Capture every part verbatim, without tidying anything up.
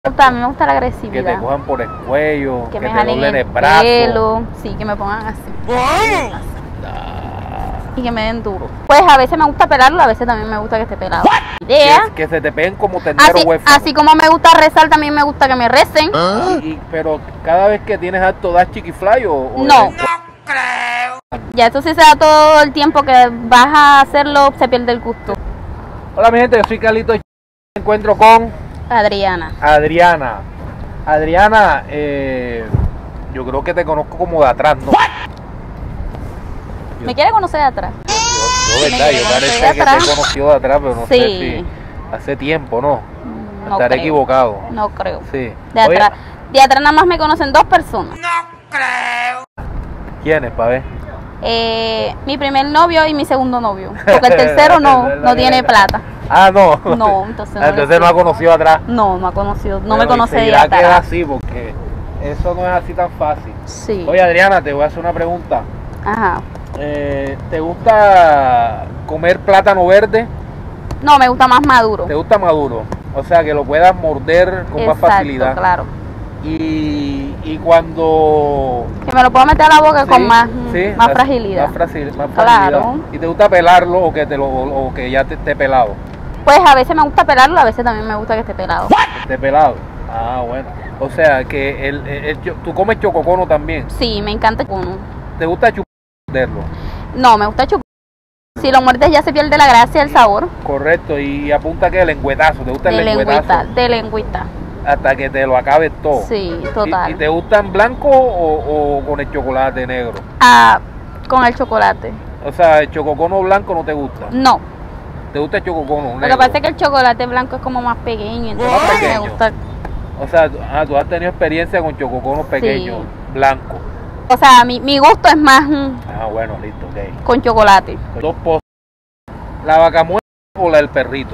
A mí me gusta la Que agresividad. te cojan por el cuello, Que que, me te jalen doblen el el brazo. pelo. Sí, que me pongan así. Ah, Y que me den duro. Pues a veces me gusta pelarlo, a veces también me gusta que esté pelado. Idea. que, que se te peguen como ternero Así, huérfano. así como me gusta rezar, también me gusta que me recen. Y- y- pero cada vez que tienes acto, ¿das chiquifly o, o No. eres- Ya eso sí se da todo el tiempo que vas a hacerlo, se pierde el gusto. Hola mi gente, yo soy Carlito. Me encuentro con Adriana. Adriana. Adriana, eh, yo creo que te conozco como de atrás, ¿no? ¿Me quiere conocer de atrás? Yo, yo, Me verdad, quiere yo conocer parece de que te atrás. he conocido de atrás, pero no Sí. sé si hace tiempo, ¿no? No Estaré creo. equivocado. No creo. Sí. De Oye, atrás, de atrás nada más me conocen dos personas. ¿quiénes, pa' ver? Eh, mi primer novio y mi segundo novio. Porque el tercero no, no tiene plata. Ah, no. No, entonces no Ah, le entonces no sé. ha conocido atrás. No, no ha conocido, no Bueno, me conoce y de seguirá que es atrás. así, porque eso no es así tan fácil. Sí. Oye, Adriana, te voy a hacer una pregunta. Ajá. Eh, ¿Te gusta comer plátano verde? No, me gusta más maduro. ¿Te gusta maduro? O sea, que lo puedas morder con más Exacto, facilidad. claro. Y, y cuando... Que me lo puedo meter a la boca Sí, con más, sí, más as- fragilidad. Más, fragil- más Claro. fragilidad. ¿Y te gusta pelarlo o que, te lo, o que ya te esté pelado? Pues a veces me gusta pelarlo, a veces también me gusta que esté pelado. Esté pelado. Ah, bueno. O sea, que el, el- el cho- tú comes chococono también. Sí, me encanta uno. ¿Te gusta chuparlo? No, me gusta chupar. Si lo muerdes ya se pierde la gracia, el sabor. Correcto. Y apunta que el lengüetazo. ¿Te gusta De el lengüita, lengüetazo? de lengüita. Hasta que te lo acabes todo. Sí, ¿Y, total. y te gustan blanco o, o con el chocolate negro? Ah, con el chocolate. O sea, el chococono blanco no te gusta. No. ¿Te gusta el chococono Lo negro? que pasa es que el chocolate blanco es como más pequeño, entonces Más me pequeño. gusta. O sea, tú- ah, tú has tenido experiencia con chococonos pequeños, blancos. O sea, mi, mi gusto es más mm, Ah, bueno, listo, ok. con chocolate. Dos pozos. ¿La vaca muerta o la del perrito?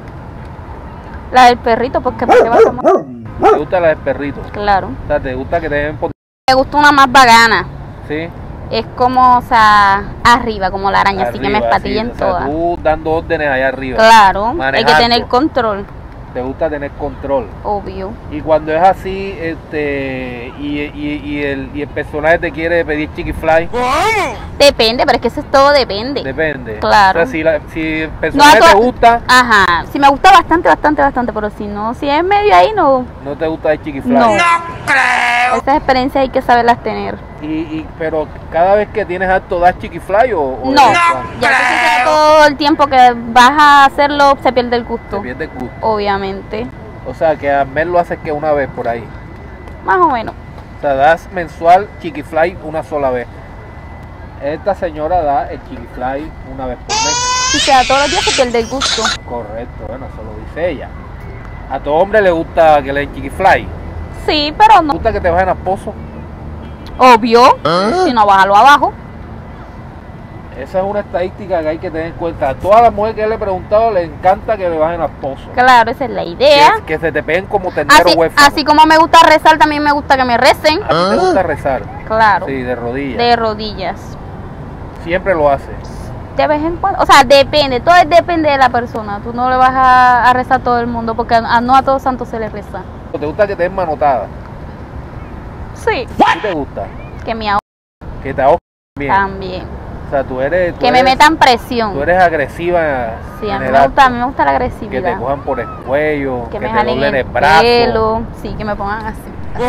La del perrito, porque ¿para qué vas a comer? ¿Te gusta la del perrito? Claro. O sea, ¿te gusta que te den por... Me gusta una más vagana. Sí? Es como, o sea, arriba, como la araña, así que me Arriba, espatillen sí, o sea, todas. tú dando órdenes allá arriba. Claro, hay que manejando. tener control, Te gusta tener control. obvio. Y cuando es así, este, y, y, y, el, y el personaje te quiere pedir chiquifly, Depende, pero es que eso es todo depende. depende. Claro. O sea, si, la, si el No a personaje to- te gusta, Ajá, si me gusta bastante, bastante, bastante, pero si no, si es medio ahí, no. no te gusta el chiquifly. No. Esas experiencias hay que saberlas tener. Y, y, pero cada vez que tienes acto, ¿das chiquifly o, o No, de vez en cuando? ya que si se da todo el tiempo que vas a hacerlo, se pierde el Te gusto, pierde el gusto. obviamente. O sea, que al mes lo haces que una vez por ahí. Más o menos. O sea, das mensual chiquifly una sola vez. Esta señora da el chiquifly una vez por mes. Si se da todos los días, se pierde el gusto. Correcto, bueno, eso lo dice ella. A todo hombre le gusta que le den chiquifly. Sí, pero ¿Te no. gusta que te bajen a pozo? Obvio, si no, bájalo abajo. Esa es una estadística que hay que tener en cuenta. A todas las mujeres que le he preguntado le encanta que le bajen a pozo. Claro, esa es la idea. Que, que se te peguen como ternero Así, huérfano. así como me gusta rezar, también me gusta que me recen. A ti te gusta rezar. Claro, Sí, de rodillas. de rodillas. Siempre lo haces. De vez en cuando, o sea, depende, todo es depende de la persona. Tú no le vas a, a rezar a todo el mundo, porque a, no a todos santos se les reza. ¿Te gusta que te den manotada? Sí, ¿Sí te gusta? que me ahoguen Que te ahogan bien. también. O sea, tú eres... tú Que me eres- metan presión. Tú eres agresiva. Sí, a en mí el me gusta, a acto. mí me gusta la Que te agresividad. cojan por el cuello, Que que, me te jalen doblen el el brazo. pelo. Sí, que me pongan así.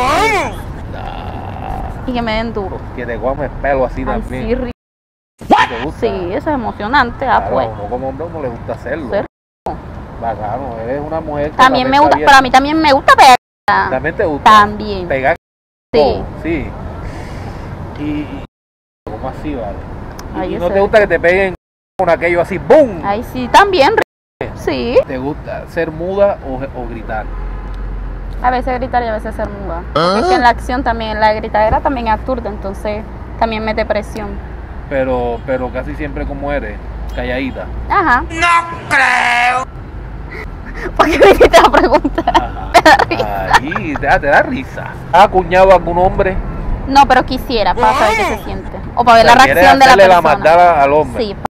Ah, Y que me den duro. que te cojan el pelo así Ay, también. sí, ri- ¿Te gusta? sí, eso es emocionante. Ah, Claro, pues. a uno como hombre no le gusta hacerlo. Ser- Bacano, eres una mujer que También me está gusta, bien. pero a mí también me gusta pegar. También te gusta También. pegar. Sí. todo, sí. Y, y ¿cómo así, vale? Y, Ay, y no ese- te gusta que te peguen con aquello así, ¡boom! Ay, sí, también. ri- Sí. ¿Te gusta ser muda o, o gritar? A veces gritar y a veces ser muda. Porque es que en la acción también, la gritadera también aturde, entonces también mete presión. Pero, pero casi siempre como eres, calladita. Ajá. No creo. ¿Por qué me hiciste la pregunta? Ajá. Ahí, te da, te da risa. ¿Has acuñado a algún hombre? No, pero quisiera para saber qué se siente. O para ver O sea, la ¿quieres reacción de la hacerle persona. la maldad al hombre? Sí,